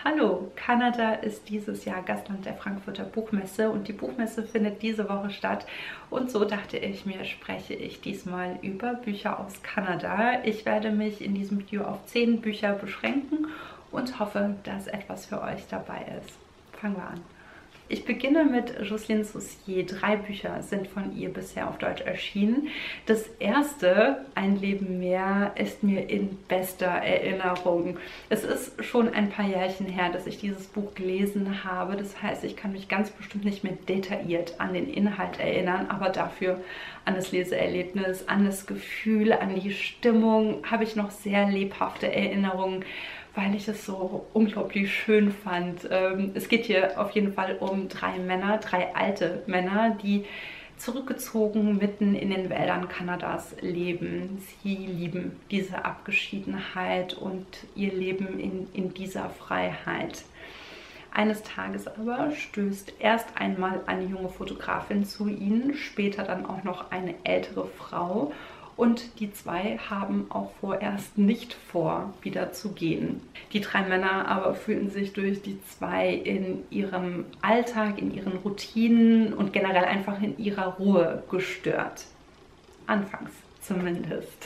Hallo, Kanada ist dieses Jahr Gastland der Frankfurter Buchmesse und die Buchmesse findet diese Woche statt. Und so dachte ich mir, spreche ich diesmal über Bücher aus Kanada. Ich werde mich in diesem Video auf 10 Bücher beschränken und hoffe, dass etwas für euch dabei ist. Fangen wir an. Ich beginne mit Jocelyne Saucier. 3 Bücher sind von ihr bisher auf Deutsch erschienen. Das erste, Ein Leben mehr, ist mir in bester Erinnerung. Es ist schon ein paar Jährchen her, dass ich dieses Buch gelesen habe. Das heißt, ich kann mich ganz bestimmt nicht mehr detailliert an den Inhalt erinnern, aber dafür an das Leseerlebnis, an das Gefühl, an die Stimmung habe ich noch sehr lebhafte Erinnerungen, weil ich es so unglaublich schön fand. Es geht hier auf jeden Fall um 3 Männer, 3 alte Männer, die zurückgezogen mitten in den Wäldern Kanadas leben. Sie lieben diese Abgeschiedenheit und ihr Leben in dieser Freiheit. Eines Tages aber stößt erst einmal eine junge Fotografin zu ihnen, später dann auch noch eine ältere Frau. Und die 2 haben auch vorerst nicht vor, wieder zu gehen. Die 3 Männer aber fühlen sich durch die 2 in ihrem Alltag, in ihren Routinen und generell einfach in ihrer Ruhe gestört. Anfangs zumindest.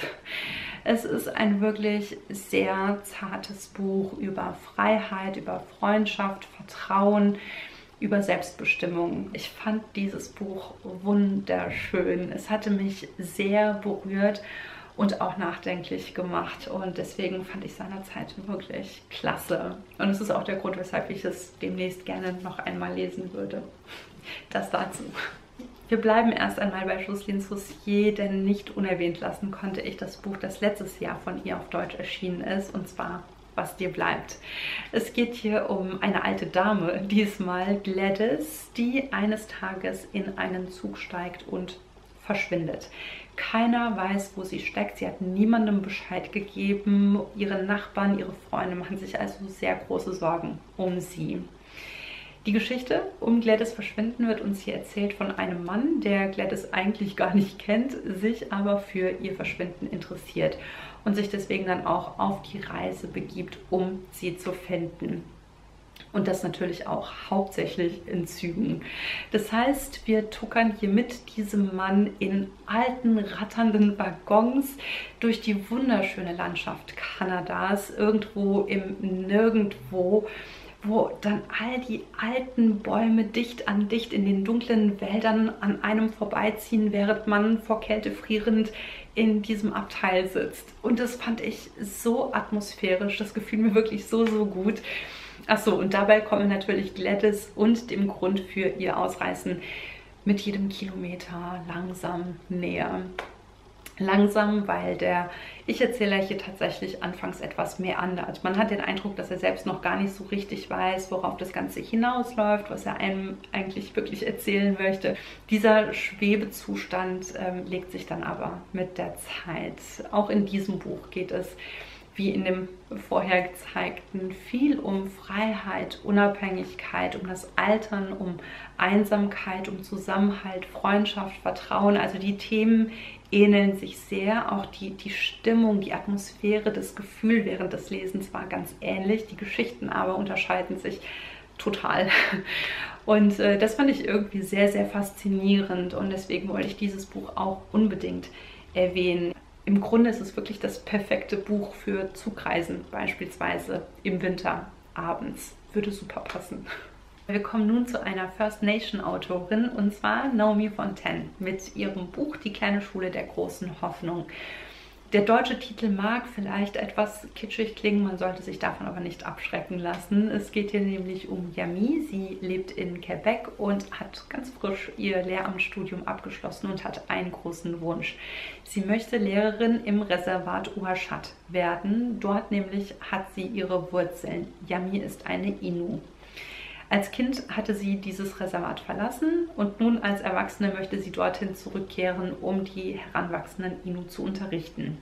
Es ist ein wirklich sehr zartes Buch über Freiheit, über Freundschaft, Vertrauen, über Selbstbestimmung. Ich fand dieses Buch wunderschön. Es hatte mich sehr berührt und auch nachdenklich gemacht und deswegen fand ich seinerzeit wirklich klasse. Und es ist auch der Grund, weshalb ich es demnächst gerne noch einmal lesen würde. Das dazu. Wir bleiben erst einmal bei Jocelyne Saucier, denn nicht unerwähnt lassen konnte ich das Buch, das letztes Jahr von ihr auf Deutsch erschienen ist, und zwar Was dir bleibt. Es geht hier um eine alte Dame, diesmal Gladys, die eines Tages in einen Zug steigt und verschwindet. Keiner weiß, wo sie steckt. Sie hat niemandem Bescheid gegeben. Ihre Nachbarn, ihre Freunde machen sich also sehr große Sorgen um sie. Die Geschichte um Gladys Verschwinden wird uns hier erzählt von einem Mann, der Gladys eigentlich gar nicht kennt, sich aber für ihr Verschwinden interessiert und sich deswegen dann auch auf die Reise begibt, um sie zu finden. Und das natürlich auch hauptsächlich in Zügen. Das heißt, wir tuckern hier mit diesem Mann in alten, ratternden Waggons durch die wunderschöne Landschaft Kanadas, irgendwo im Nirgendwo, wo dann all die alten Bäume dicht an dicht in den dunklen Wäldern an einem vorbeiziehen, während man vor Kälte frierend in diesem Abteil sitzt. Und das fand ich so atmosphärisch, das gefiel mir wirklich so, so gut. Achso, und dabei kommen natürlich Gladys und dem Grund für ihr Ausreißen mit jedem Kilometer langsam näher. Langsam, weil der Ich-Erzähler hier tatsächlich anfangs etwas meandert. Man hat den Eindruck, dass er selbst noch gar nicht so richtig weiß, worauf das Ganze hinausläuft, was er einem eigentlich wirklich erzählen möchte. Dieser Schwebezustand legt sich dann aber mit der Zeit. Auch in diesem Buch geht es, wie in dem vorher gezeigten, viel um Freiheit, Unabhängigkeit, um das Altern, um Einsamkeit, um Zusammenhalt, Freundschaft, Vertrauen. Also die Themen ähneln sich sehr. Auch die Stimmung, die Atmosphäre, das Gefühl während des Lesens war ganz ähnlich. Die Geschichten aber unterscheiden sich total. Und das fand ich irgendwie sehr, sehr faszinierend und deswegen wollte ich dieses Buch auch unbedingt erwähnen. Im Grunde ist es wirklich das perfekte Buch für Zugreisen, beispielsweise im Winter abends. Würde super passen. Wir kommen nun zu einer First Nation Autorin, und zwar Naomi Fontaine mit ihrem Buch Die kleine Schule der großen Hoffnung. Der deutsche Titel mag vielleicht etwas kitschig klingen, man sollte sich davon aber nicht abschrecken lassen. Es geht hier nämlich um Yami. Sie lebt in Quebec und hat ganz frisch ihr Lehramtsstudium abgeschlossen und hat einen großen Wunsch. Sie möchte Lehrerin im Reservat Uashat werden. Dort nämlich hat sie ihre Wurzeln. Yami ist eine Innu. Als Kind hatte sie dieses Reservat verlassen und nun als Erwachsene möchte sie dorthin zurückkehren, um die heranwachsenden Innu zu unterrichten.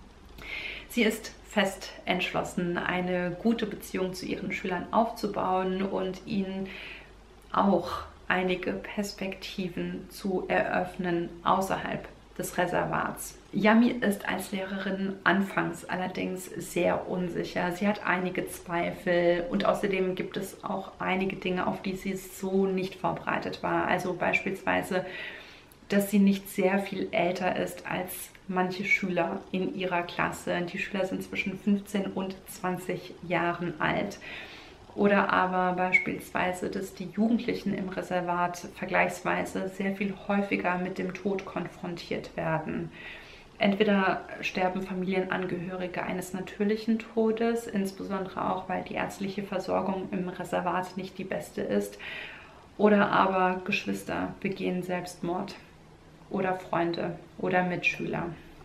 Sie ist fest entschlossen, eine gute Beziehung zu ihren Schülern aufzubauen und ihnen auch einige Perspektiven zu eröffnen außerhalb des Reservats. Yami ist als Lehrerin anfangs allerdings sehr unsicher. Sie hat einige Zweifel und außerdem gibt es auch einige Dinge, auf die sie so nicht vorbereitet war. Also beispielsweise, dass sie nicht sehr viel älter ist als manche Schüler in ihrer Klasse. Die Schüler sind zwischen 15 und 20 Jahren alt. Oder aber beispielsweise, dass die Jugendlichen im Reservat vergleichsweise sehr viel häufiger mit dem Tod konfrontiert werden. Entweder sterben Familienangehörige eines natürlichen Todes, insbesondere auch, weil die ärztliche Versorgung im Reservat nicht die beste ist, oder aber Geschwister begehen Selbstmord oder Freunde oder Mitschüler.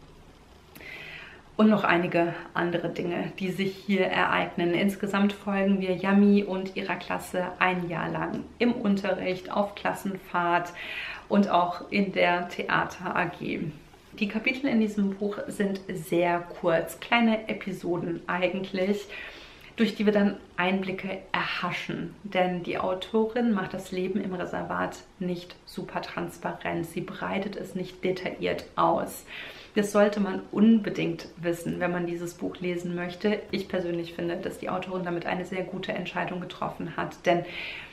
Und noch einige andere Dinge, die sich hier ereignen. Insgesamt folgen wir Yami und ihrer Klasse ein Jahr lang im Unterricht, auf Klassenfahrt und auch in der Theater AG. Die Kapitel in diesem Buch sind sehr kurz, kleine Episoden eigentlich, durch die wir dann Einblicke erhaschen. Denn die Autorin macht das Leben im Reservat nicht super transparent. Sie breitet es nicht detailliert aus. Das sollte man unbedingt wissen, wenn man dieses Buch lesen möchte. Ich persönlich finde, dass die Autorin damit eine sehr gute Entscheidung getroffen hat, denn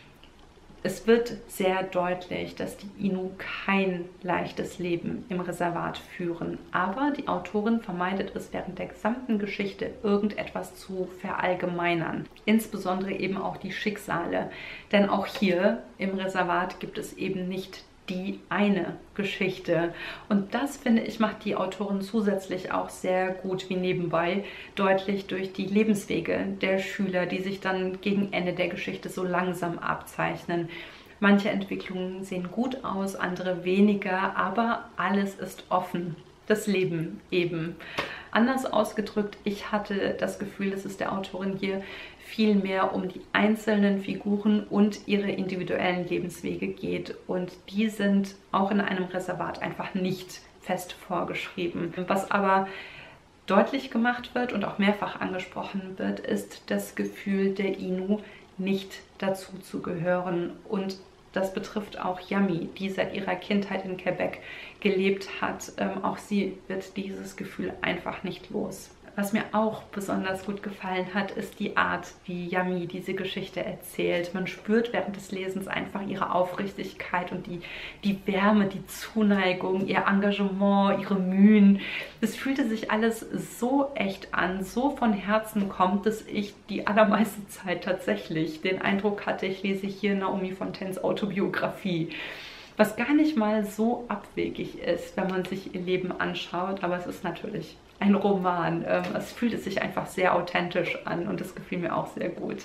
es wird sehr deutlich, dass die Innu kein leichtes Leben im Reservat führen. Aber die Autorin vermeidet es während der gesamten Geschichte, irgendetwas zu verallgemeinern. Insbesondere eben auch die Schicksale. Denn auch hier im Reservat gibt es eben nicht die eine Geschichte. Und das, finde ich, macht die Autorin zusätzlich auch sehr gut wie nebenbei deutlich durch die Lebenswege der Schüler, die sich dann gegen Ende der Geschichte so langsam abzeichnen. Manche Entwicklungen sehen gut aus, andere weniger, aber alles ist offen. Das Leben eben. Anders ausgedrückt, ich hatte das Gefühl, dass es der Autorin hier viel mehr um die einzelnen Figuren und ihre individuellen Lebenswege geht. Und die sind auch in einem Reservat einfach nicht fest vorgeschrieben. Was aber deutlich gemacht wird und auch mehrfach angesprochen wird, ist das Gefühl der Innu, nicht dazu zu gehören. Und das betrifft auch Yami, die seit ihrer Kindheit in Quebec gelebt hat. Auch sie wird dieses Gefühl einfach nicht los. Was mir auch besonders gut gefallen hat, ist die Art, wie Yami diese Geschichte erzählt. Man spürt während des Lesens einfach ihre Aufrichtigkeit und die Wärme, die Zuneigung, ihr Engagement, ihre Mühen. Es fühlte sich alles so echt an, so von Herzen kommt, dass ich die allermeiste Zeit tatsächlich den Eindruck hatte, ich lese hier Naomi Fontaines Autobiografie. Was gar nicht mal so abwegig ist, wenn man sich ihr Leben anschaut, aber es ist natürlich ein Roman. Es fühlt sich einfach sehr authentisch an und das gefiel mir auch sehr gut.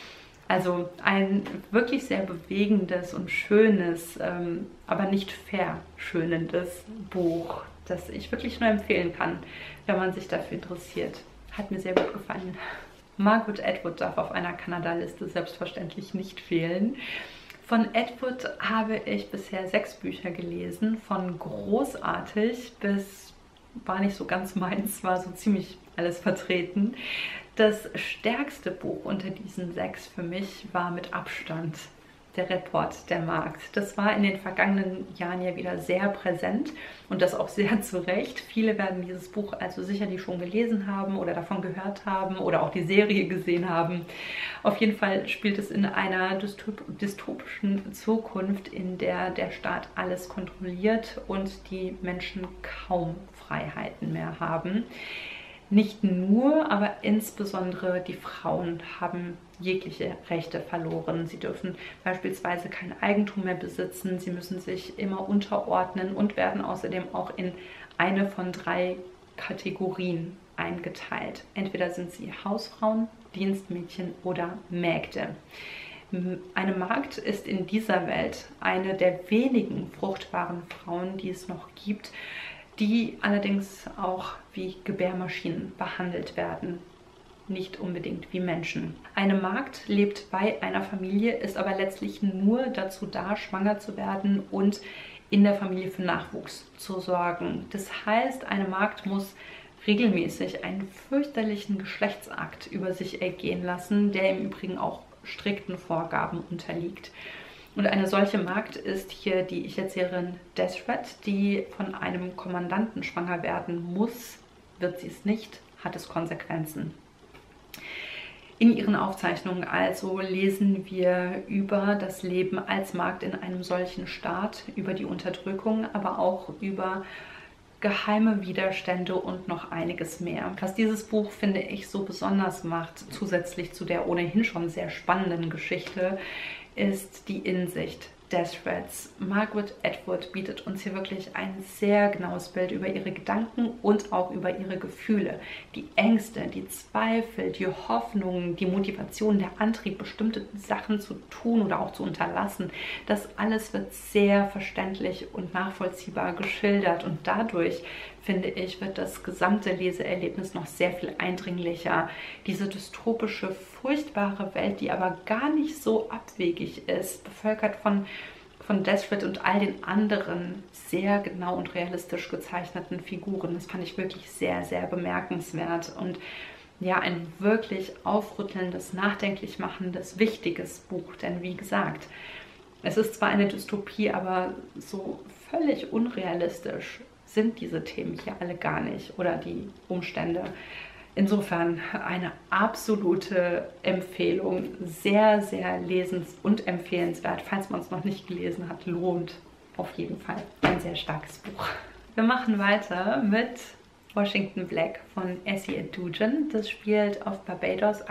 Also ein wirklich sehr bewegendes und schönes, aber nicht verschönendes Buch, das ich wirklich nur empfehlen kann, wenn man sich dafür interessiert. Hat mir sehr gut gefallen. Margaret Atwood darf auf einer Kanada-Liste selbstverständlich nicht fehlen. Von Atwood habe ich bisher 6 Bücher gelesen, von großartig bis war nicht so ganz meins, war so ziemlich alles vertreten. Das stärkste Buch unter diesen 6 für mich war mit Abstand der Report der Markt. Das war in den vergangenen Jahren ja wieder sehr präsent und das auch sehr zu Recht. Viele werden dieses Buch also sicherlich schon gelesen haben oder davon gehört haben oder auch die Serie gesehen haben. Auf jeden Fall spielt es in einer dystopischen Zukunft, in der der Staat alles kontrolliert und die Menschen kaum Freiheiten mehr haben. Nicht nur, aber insbesondere die Frauen haben jegliche Rechte verloren. Sie dürfen beispielsweise kein Eigentum mehr besitzen, sie müssen sich immer unterordnen und werden außerdem auch in eine von 3 Kategorien eingeteilt. Entweder sind sie Hausfrauen, Dienstmädchen oder Mägde. Eine Magd ist in dieser Welt eine der wenigen fruchtbaren Frauen, die es noch gibt, die allerdings auch wie Gebärmaschinen behandelt werden, nicht unbedingt wie Menschen. Eine Magd lebt bei einer Familie, ist aber letztlich nur dazu da, schwanger zu werden und in der Familie für Nachwuchs zu sorgen. Das heißt, eine Magd muss regelmäßig einen fürchterlichen Geschlechtsakt über sich ergehen lassen, der im Übrigen auch strikten Vorgaben unterliegt. Und eine solche Magd ist hier die Ich-Erzählerin Desred, die von einem Kommandanten schwanger werden muss. Wird sie es nicht, hat es Konsequenzen. In ihren Aufzeichnungen also lesen wir über das Leben als Magd in einem solchen Staat, über die Unterdrückung, aber auch über geheime Widerstände und noch einiges mehr. Was dieses Buch, finde ich, so besonders macht, zusätzlich zu der ohnehin schon sehr spannenden Geschichte, ist die Insicht Desreds. Margaret Atwood bietet uns hier wirklich ein sehr genaues Bild über ihre Gedanken und auch über ihre Gefühle. Die Ängste, die Zweifel, die Hoffnungen, die Motivation, der Antrieb, bestimmte Sachen zu tun oder auch zu unterlassen. Das alles wird sehr verständlich und nachvollziehbar geschildert und dadurch, finde ich, wird das gesamte Leseerlebnis noch sehr viel eindringlicher. Diese dystopische, furchtbare Welt, die aber gar nicht so abwegig ist, bevölkert von Desred und all den anderen sehr genau und realistisch gezeichneten Figuren. Das fand ich wirklich sehr, sehr bemerkenswert und ja, ein wirklich aufrüttelndes, nachdenklich machendes, wichtiges Buch. Denn wie gesagt, es ist zwar eine Dystopie, aber so völlig unrealistisch sind diese Themen hier alle gar nicht oder die Umstände. Insofern eine absolute Empfehlung, sehr, sehr lesens- und empfehlenswert. Falls man es noch nicht gelesen hat, lohnt auf jeden Fall. Ein sehr starkes Buch. Wir machen weiter mit Washington Black von Essie Edugyan. Das spielt auf Barbados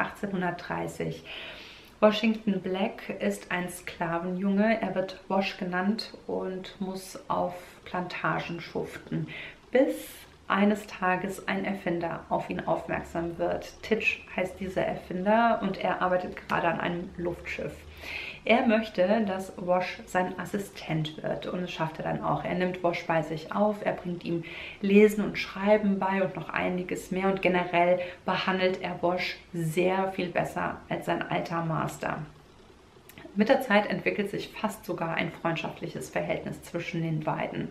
1830. Washington Black ist ein Sklavenjunge. Er wird Wash genannt und muss auf Plantagen schuften, bis eines Tages ein Erfinder auf ihn aufmerksam wird. Titch heißt dieser Erfinder und er arbeitet gerade an einem Luftschiff. Er möchte, dass Wash sein Assistent wird und das schafft er dann auch. Er nimmt Wash bei sich auf, er bringt ihm Lesen und Schreiben bei und noch einiges mehr und generell behandelt er Wash sehr viel besser als sein alter Master. Mit der Zeit entwickelt sich fast sogar ein freundschaftliches Verhältnis zwischen den beiden.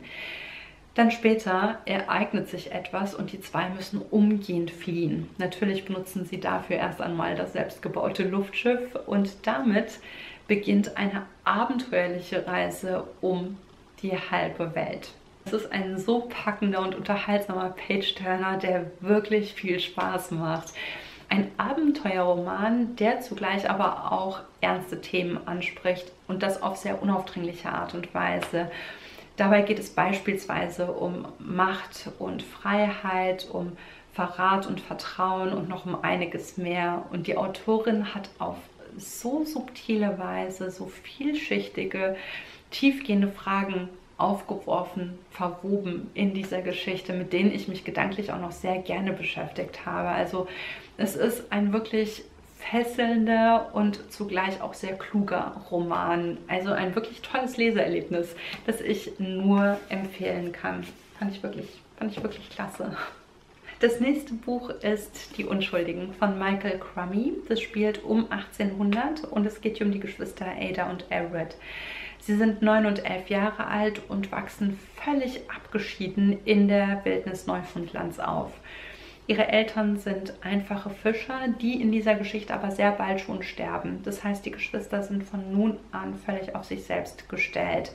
Dann später ereignet sich etwas und die zwei müssen umgehend fliehen. Natürlich benutzen sie dafür erst einmal das selbstgebaute Luftschiff und damit beginnt eine abenteuerliche Reise um die halbe Welt. Es ist ein so packender und unterhaltsamer Page-Turner, der wirklich viel Spaß macht. Ein Abenteuerroman, der zugleich aber auch ernste Themen anspricht und das auf sehr unaufdringliche Art und Weise. Dabei geht es beispielsweise um Macht und Freiheit, um Verrat und Vertrauen und noch um einiges mehr. Und die Autorin hat auf so subtile Weise, so vielschichtige, tiefgehende Fragen aufgeworfen, verwoben in dieser Geschichte, mit denen ich mich gedanklich auch noch sehr gerne beschäftigt habe. Also es ist ein wirklich fesselnder und zugleich auch sehr kluger Roman. Also ein wirklich tolles Leseerlebnis, das ich nur empfehlen kann. Fand ich wirklich klasse. Das nächste Buch ist Die Unschuldigen von Michael Crummy. Das spielt um 1800 und es geht hier um die Geschwister Ada und Everett. Sie sind 9 und 11 Jahre alt und wachsen völlig abgeschieden in der Wildnis Neufundlands auf. Ihre Eltern sind einfache Fischer, die in dieser Geschichte aber sehr bald schon sterben. Das heißt, die Geschwister sind von nun an völlig auf sich selbst gestellt.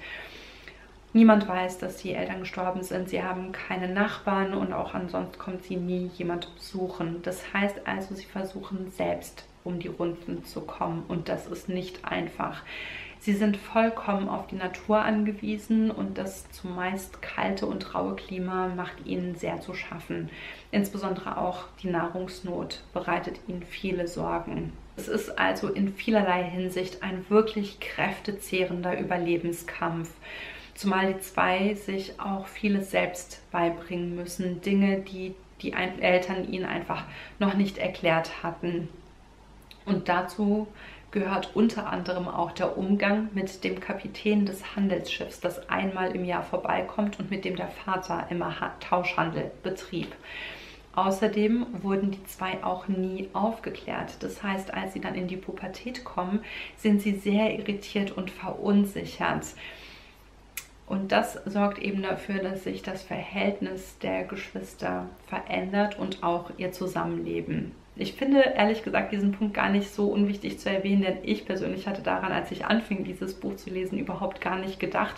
Niemand weiß, dass die Eltern gestorben sind. Sie haben keine Nachbarn und auch ansonsten kommt sie nie jemand besuchen. Das heißt also, sie versuchen selbst um die Runden zu kommen und das ist nicht einfach. Sie sind vollkommen auf die Natur angewiesen und das zumeist kalte und raue Klima macht ihnen sehr zu schaffen. Insbesondere auch die Nahrungsnot bereitet ihnen viele Sorgen. Es ist also in vielerlei Hinsicht ein wirklich kräftezehrender Überlebenskampf. Zumal die zwei sich auch vieles selbst beibringen müssen. Dinge, die die Eltern ihnen einfach noch nicht erklärt hatten. Und dazu gehört unter anderem auch der Umgang mit dem Kapitän des Handelsschiffs, das einmal im Jahr vorbeikommt und mit dem der Vater immer Tauschhandel betrieb. Außerdem wurden die zwei auch nie aufgeklärt. Das heißt, als sie dann in die Pubertät kommen, sind sie sehr irritiert und verunsichert. Und das sorgt eben dafür, dass sich das Verhältnis der Geschwister verändert und auch ihr Zusammenleben. Ich finde ehrlich gesagt diesen Punkt gar nicht so unwichtig zu erwähnen, denn ich persönlich hatte daran, als ich anfing, dieses Buch zu lesen, überhaupt gar nicht gedacht.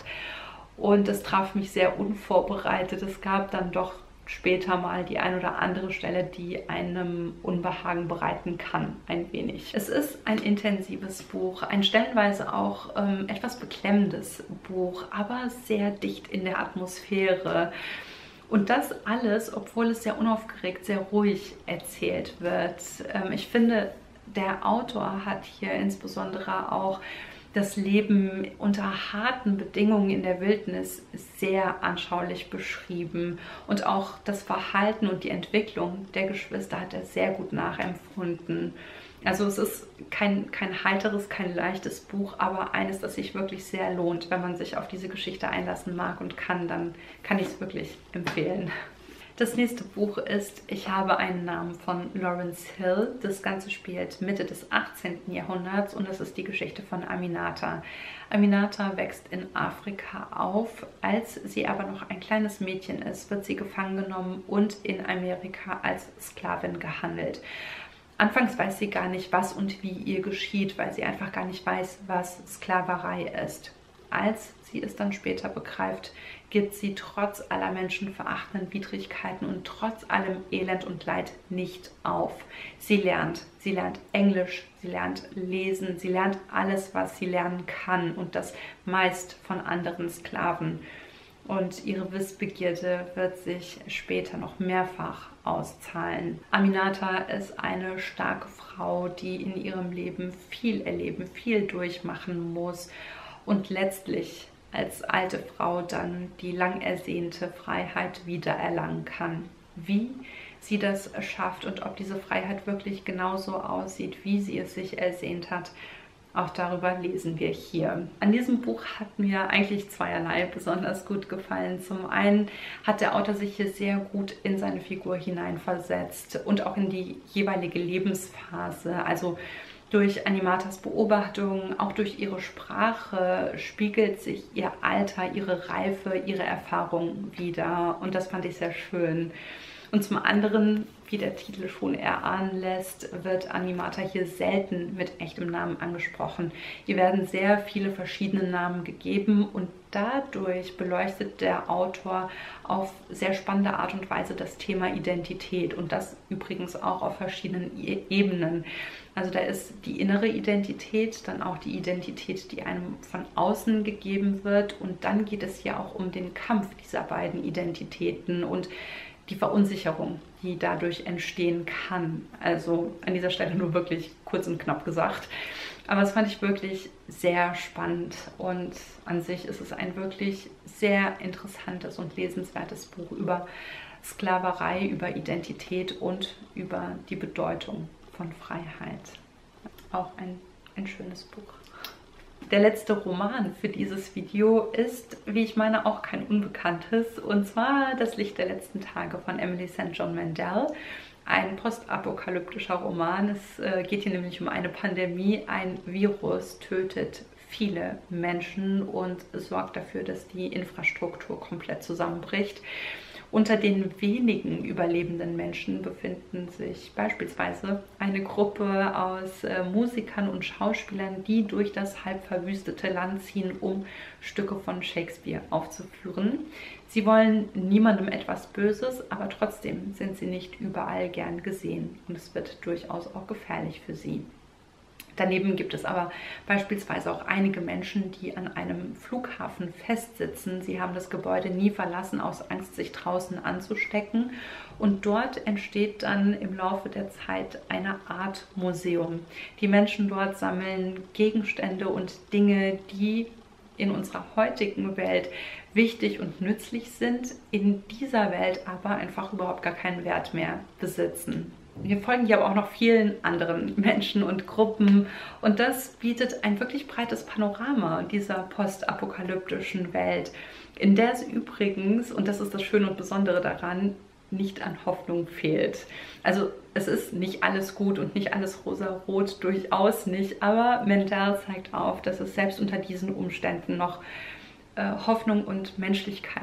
Und es traf mich sehr unvorbereitet. Es gab dann doch später mal die ein oder andere Stelle, die einem Unbehagen bereiten kann, ein wenig. Es ist ein intensives Buch, ein stellenweise auch etwas beklemmendes Buch, aber sehr dicht in der Atmosphäre. Und das alles, obwohl es sehr unaufgeregt, sehr ruhig erzählt wird. Ich finde, der Autor hat hier insbesondere auch das Leben unter harten Bedingungen in der Wildnis sehr anschaulich beschrieben. Und auch das Verhalten und die Entwicklung der Geschwister hat er sehr gut nachempfunden. Also es ist kein heiteres, kein leichtes Buch, aber eines, das sich wirklich sehr lohnt. Wenn man sich auf diese Geschichte einlassen mag und kann, dann kann ich es wirklich empfehlen. Das nächste Buch ist Ich habe einen Namen von Lawrence Hill. Das Ganze spielt Mitte des 18. Jahrhunderts und es ist die Geschichte von Aminata. Aminata wächst in Afrika auf. Als sie aber noch ein kleines Mädchen ist, wird sie gefangen genommen und in Amerika als Sklavin gehandelt. Anfangs weiß sie gar nicht, was und wie ihr geschieht, weil sie einfach gar nicht weiß, was Sklaverei ist. Als sie es dann später begreift, gibt sie trotz aller menschenverachtenden Widrigkeiten und trotz allem Elend und Leid nicht auf. Sie lernt Englisch, sie lernt lesen, sie lernt alles, was sie lernen kann und das meist von anderen Sklaven. Und ihre Wissbegierde wird sich später noch mehrfach auszahlen. Aminata ist eine starke Frau, die in ihrem Leben viel erleben, viel durchmachen muss und letztlich als alte Frau dann die lang ersehnte Freiheit wiedererlangen kann. Wie sie das schafft und ob diese Freiheit wirklich genauso aussieht, wie sie es sich ersehnt hat, auch darüber lesen wir hier. An diesem Buch hat mir eigentlich zweierlei besonders gut gefallen. Zum einen hat der Autor sich hier sehr gut in seine Figur hineinversetzt und auch in die jeweilige Lebensphase. Also durch Animatas Beobachtungen, auch durch ihre Sprache spiegelt sich ihr Alter, ihre Reife, ihre Erfahrung wider. Und das fand ich sehr schön. Und zum anderen, wie der Titel schon erahnen lässt, wird Animata hier selten mit echtem Namen angesprochen. Hier werden sehr viele verschiedene Namen gegeben und dadurch beleuchtet der Autor auf sehr spannende Art und Weise das Thema Identität und das übrigens auch auf verschiedenen Ebenen. Also da ist die innere Identität, dann auch die Identität, die einem von außen gegeben wird und dann geht es hier auch um den Kampf dieser beiden Identitäten und die Verunsicherung, die dadurch entstehen kann. Also an dieser Stelle nur wirklich kurz und knapp gesagt. Aber das fand ich wirklich sehr spannend und an sich ist es ein wirklich sehr interessantes und lesenswertes Buch über Sklaverei, über Identität und über die Bedeutung von Freiheit. Auch ein schönes Buch. Der letzte Roman für dieses Video ist, wie ich meine, auch kein Unbekanntes, und zwar Das Licht der letzten Tage von Emily St. John Mandel. Ein postapokalyptischer Roman. Es geht hier nämlich um eine Pandemie. Ein Virus tötet viele Menschen und sorgt dafür, dass die Infrastruktur komplett zusammenbricht. Unter den wenigen überlebenden Menschen befinden sich beispielsweise eine Gruppe aus Musikern und Schauspielern, die durch das halb verwüstete Land ziehen, um Stücke von Shakespeare aufzuführen. Sie wollen niemandem etwas Böses, aber trotzdem sind sie nicht überall gern gesehen und es wird durchaus auch gefährlich für sie. Daneben gibt es aber beispielsweise auch einige Menschen, die an einem Flughafen festsitzen. Sie haben das Gebäude nie verlassen, aus Angst, sich draußen anzustecken. Und dort entsteht dann im Laufe der Zeit eine Art Museum. Die Menschen dort sammeln Gegenstände und Dinge, die in unserer heutigen Welt wichtig und nützlich sind, in dieser Welt aber einfach überhaupt gar keinen Wert mehr besitzen. Wir folgen hier aber auch noch vielen anderen Menschen und Gruppen und das bietet ein wirklich breites Panorama dieser postapokalyptischen Welt, in der es übrigens, und das ist das Schöne und Besondere daran, nicht an Hoffnung fehlt. Also es ist nicht alles gut und nicht alles rosa-rot, durchaus nicht, aber Mandel zeigt auf, dass es selbst unter diesen Umständen noch Hoffnung und Menschlichkeit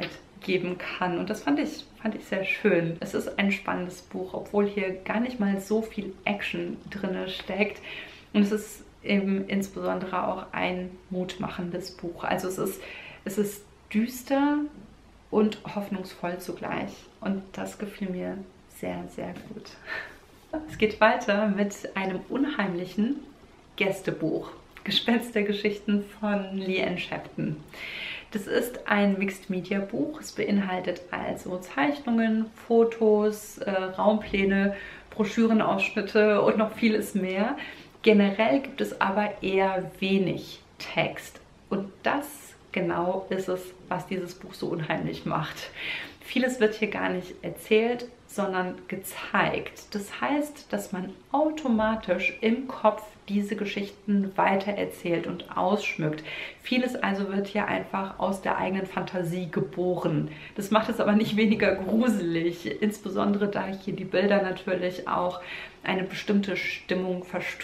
geben kann. Und das fand ich sehr schön. Es ist ein spannendes Buch, obwohl hier gar nicht mal so viel Action drin steckt. Und es ist eben insbesondere auch ein mutmachendes Buch. Also es ist düster und hoffnungsvoll zugleich. Und das gefiel mir sehr, sehr gut. Es geht weiter mit einem unheimlichen Gästebuch. Gespenstergeschichten von Leanne Shepton. Das ist ein Mixed-Media-Buch. Es beinhaltet also Zeichnungen, Fotos, Raumpläne, Broschürenausschnitte und noch vieles mehr. Generell gibt es aber eher wenig Text. Und das genau ist es, was dieses Buch so unheimlich macht. Vieles wird hier gar nicht erzählt, sondern gezeigt. Das heißt, dass man automatisch im Kopf diese Geschichten weitererzählt und ausschmückt. Vieles also wird hier einfach aus der eigenen Fantasie geboren. Das macht es aber nicht weniger gruselig, insbesondere da hier die Bilder natürlich auch eine bestimmte Stimmung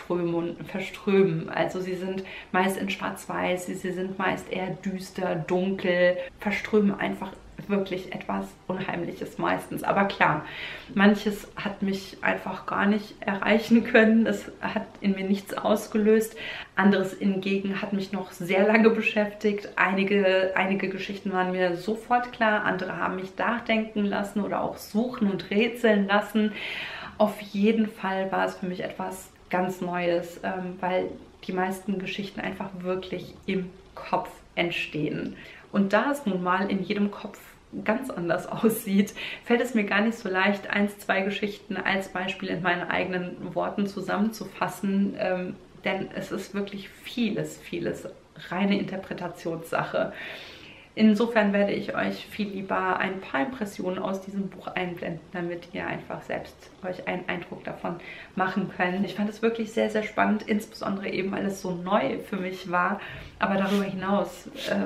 verströmen. Also sie sind meist in Schwarz-Weiß, sie sind meist eher düster, dunkel, verströmen einfach wirklich etwas Unheimliches meistens. Aber klar, manches hat mich einfach gar nicht erreichen können. Es hat in mir nichts ausgelöst. Anderes hingegen hat mich noch sehr lange beschäftigt. Einige Geschichten waren mir sofort klar. Andere haben mich nachdenken lassen oder auch suchen und rätseln lassen. Auf jeden Fall war es für mich etwas ganz Neues, weil die meisten Geschichten einfach wirklich im Kopf entstehen. Und da es nun mal in jedem Kopf ganz anders aussieht, fällt es mir gar nicht so leicht, 1, 2 Geschichten als Beispiel in meinen eigenen Worten zusammenzufassen, denn es ist wirklich vieles reine Interpretationssache. Insofern werde ich euch viel lieber ein paar Impressionen aus diesem Buch einblenden, damit ihr einfach selbst euch einen Eindruck davon machen könnt. Ich fand es wirklich sehr, sehr spannend, insbesondere eben, weil es so neu für mich war, aber darüber hinaus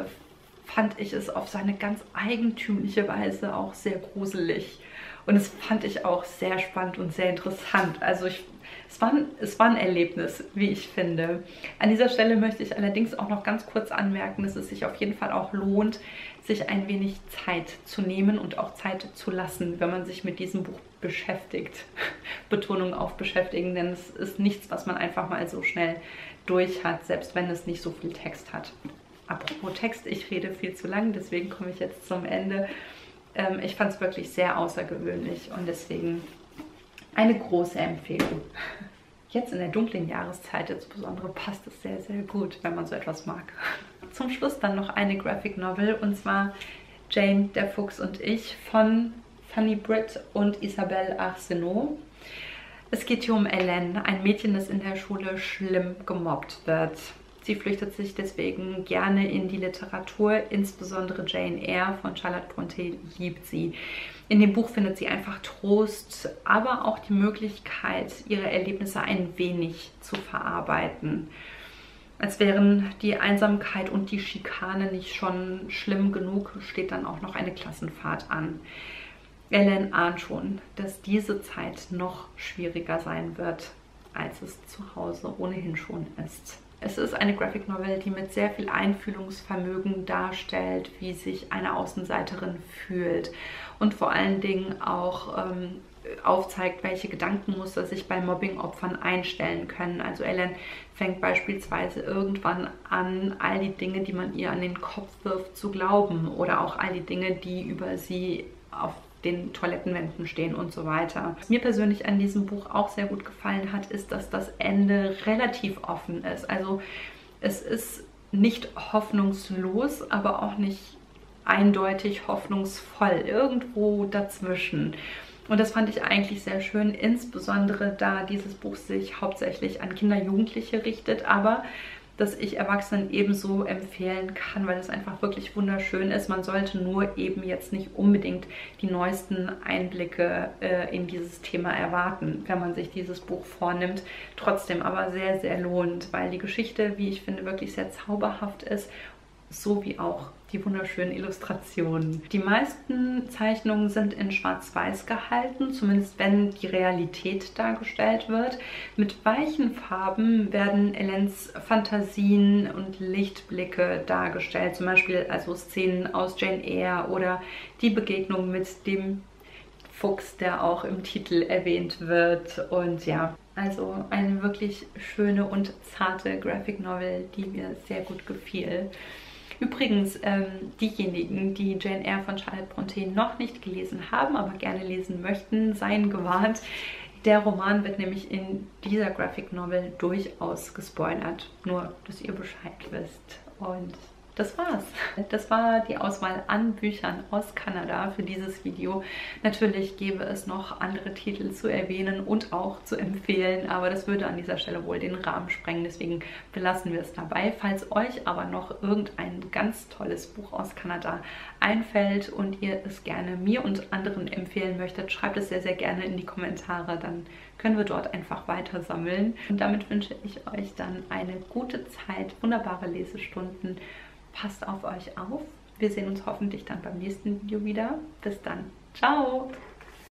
fand ich es auf seine ganz eigentümliche Weise auch sehr gruselig. Und es fand ich auch sehr spannend und sehr interessant. Also es war ein Erlebnis, wie ich finde. An dieser Stelle möchte ich allerdings auch noch ganz kurz anmerken, dass es sich auf jeden Fall auch lohnt, sich ein wenig Zeit zu nehmen und auch Zeit zu lassen, wenn man sich mit diesem Buch beschäftigt. Betonung auf beschäftigen, denn es ist nichts, was man einfach mal so schnell durch hat, selbst wenn es nicht so viel Text hat. Apropos Text, ich rede viel zu lang, deswegen komme ich jetzt zum Ende. Ich fand es wirklich sehr außergewöhnlich und deswegen eine große Empfehlung. Jetzt in der dunklen Jahreszeit insbesondere passt es sehr, sehr gut, wenn man so etwas mag. Zum Schluss dann noch eine Graphic Novel und zwar Jane, der Fuchs und ich von Fanny Britt und Isabelle Arsenault. Es geht hier um Ellen, ein Mädchen, das in der Schule schlimm gemobbt wird. Sie flüchtet sich deswegen gerne in die Literatur, insbesondere Jane Eyre von Charlotte Brontë liebt sie. In dem Buch findet sie einfach Trost, aber auch die Möglichkeit, ihre Erlebnisse ein wenig zu verarbeiten. Als wären die Einsamkeit und die Schikane nicht schon schlimm genug, steht dann auch noch eine Klassenfahrt an. Ellen ahnt schon, dass diese Zeit noch schwieriger sein wird, als es zu Hause ohnehin schon ist. Es ist eine Graphic Novel, die mit sehr viel Einfühlungsvermögen darstellt, wie sich eine Außenseiterin fühlt und vor allen Dingen auch aufzeigt, welche Gedankenmuster sich bei Mobbing-Opfern einstellen können. Also Ellen fängt beispielsweise irgendwann an, all die Dinge, die man ihr an den Kopf wirft, zu glauben oder auch all die Dinge, die über sie auf den Toilettenwänden stehen und so weiter. Was mir persönlich an diesem Buch auch sehr gut gefallen hat, ist, dass das Ende relativ offen ist. Also es ist nicht hoffnungslos, aber auch nicht eindeutig hoffnungsvoll. Irgendwo dazwischen. Und das fand ich eigentlich sehr schön, insbesondere da dieses Buch sich hauptsächlich an Kinder, Jugendliche richtet, aber dass ich Erwachsenen ebenso empfehlen kann, weil es einfach wirklich wunderschön ist. Man sollte nur eben jetzt nicht unbedingt die neuesten Einblicke in dieses Thema erwarten, wenn man sich dieses Buch vornimmt. Trotzdem aber sehr, sehr lohnend, weil die Geschichte, wie ich finde, wirklich sehr zauberhaft ist, sowie auch die wunderschönen Illustrationen. Die meisten Zeichnungen sind in Schwarz-Weiß gehalten, zumindest wenn die Realität dargestellt wird. Mit weichen Farben werden Elens Fantasien und Lichtblicke dargestellt, zum Beispiel also Szenen aus Jane Eyre oder die Begegnung mit dem Fuchs, der auch im Titel erwähnt wird. Und ja, also eine wirklich schöne und zarte Graphic Novel, die mir sehr gut gefiel. Übrigens, diejenigen, die Jane Eyre von Charlotte Brontë noch nicht gelesen haben, aber gerne lesen möchten, seien gewarnt. Der Roman wird nämlich in dieser Graphic Novel durchaus gespoilert. Nur, dass ihr Bescheid wisst. Und das war's. Das war die Auswahl an Büchern aus Kanada für dieses Video. Natürlich gäbe es noch andere Titel zu erwähnen und auch zu empfehlen, aber das würde an dieser Stelle wohl den Rahmen sprengen. Deswegen belassen wir es dabei. Falls euch aber noch irgendein ganz tolles Buch aus Kanada einfällt und ihr es gerne mir und anderen empfehlen möchtet, schreibt es sehr, sehr gerne in die Kommentare. Dann können wir dort einfach weiter sammeln. Und damit wünsche ich euch dann eine gute Zeit, wunderbare Lesestunden. Passt auf euch auf. Wir sehen uns hoffentlich dann beim nächsten Video wieder. Bis dann. Ciao!